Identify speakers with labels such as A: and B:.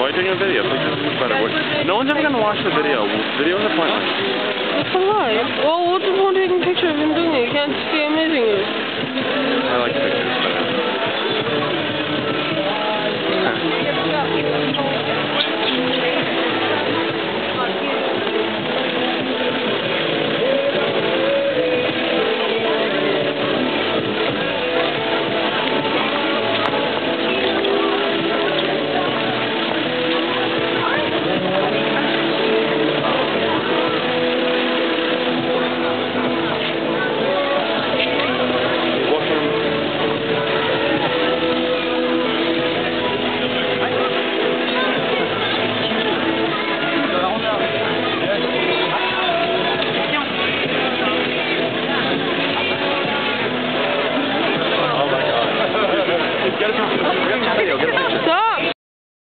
A: Why are you taking a video? Pictures is better. No one's ever going to watch the video. Videos are pointless.
B: It's a lie. Well, what's the point of taking a picture of him doing it? You can't see how amazing it is.
A: I like pictures better.